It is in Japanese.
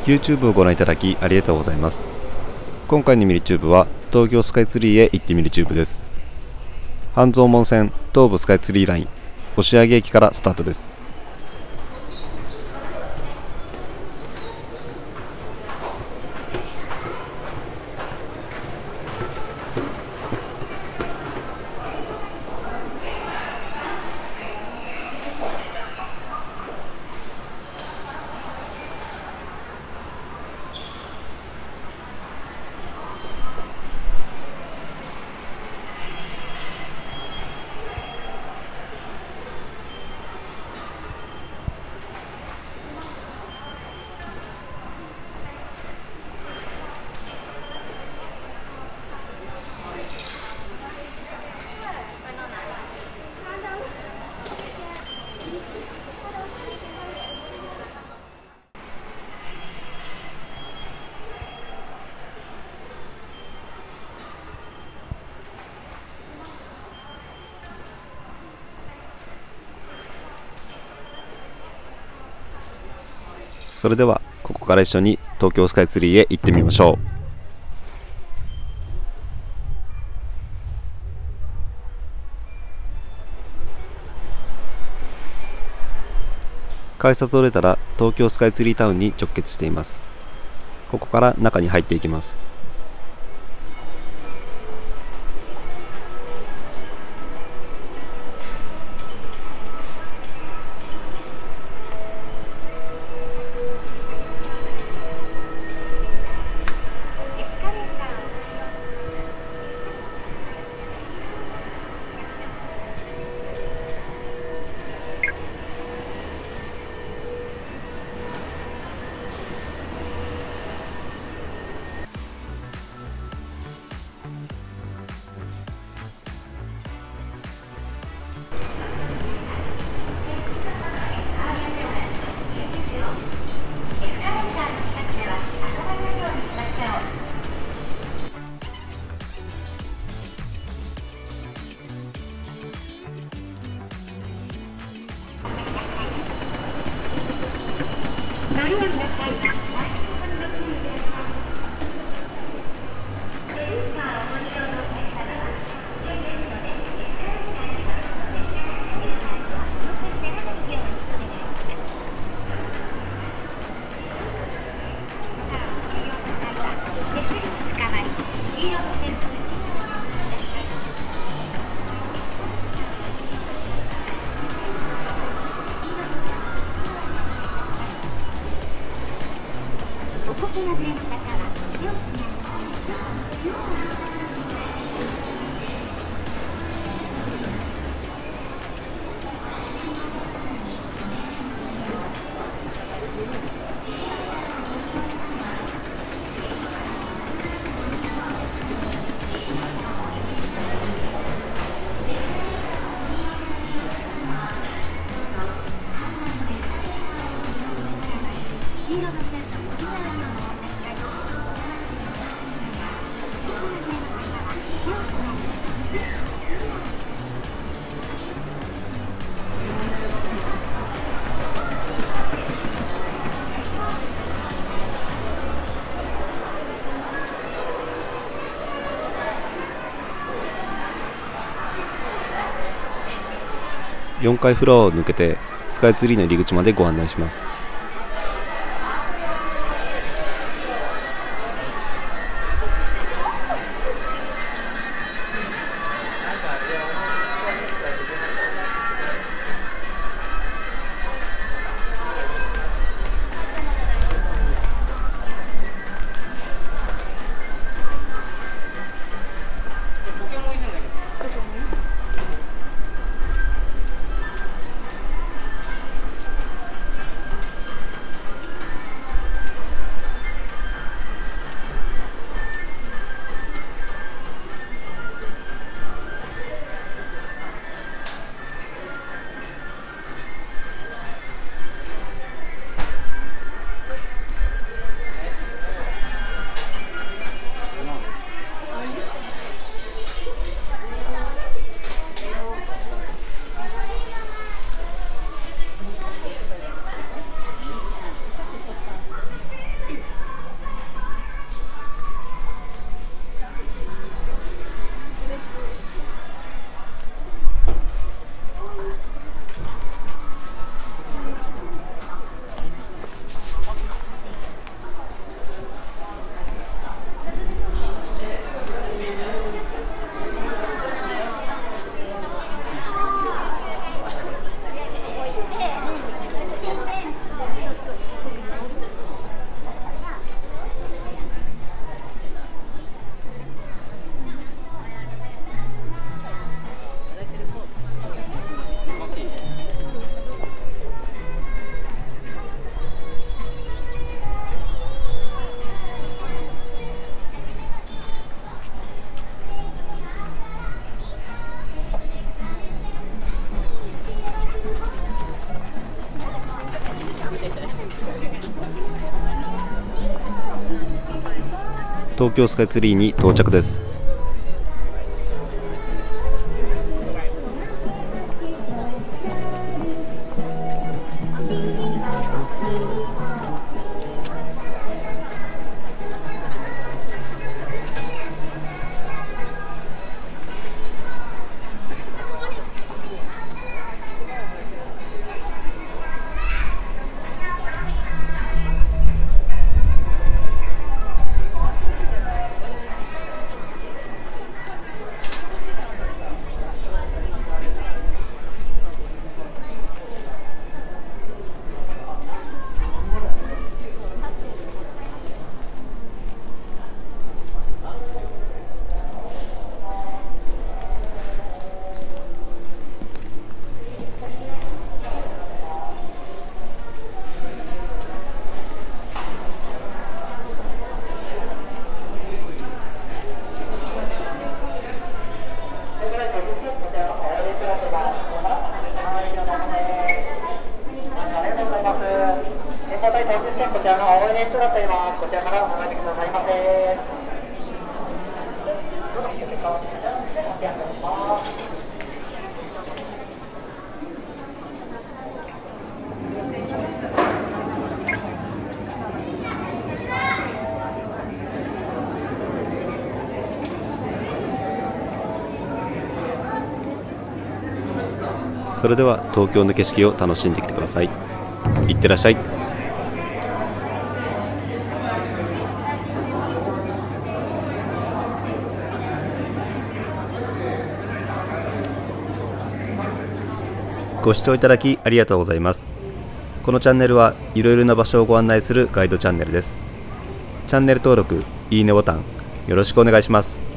YouTube をご覧いただきありがとうございます。今回のミリチューブは東京スカイツリーへ行ってみるチューブです。半蔵門線東武スカイツリーライン押上駅からスタートです。それではここから一緒に東京スカイツリーへ行ってみましょう。改札を出たら東京スカイツリータウンに直結しています。ここから中に入っていきます。4階フロアを抜けてスカイツリーの入り口までご案内します。 東京スカイツリーに到着です。 こちらの応援列となっております。こちらからお願いくださいませ。 それでは東京の景色を楽しんできてください。いってらっしゃい。ご視聴いただきありがとうございます。このチャンネルはいろいろな場所をご案内するガイドチャンネルです。チャンネル登録、いいねボタンよろしくお願いします。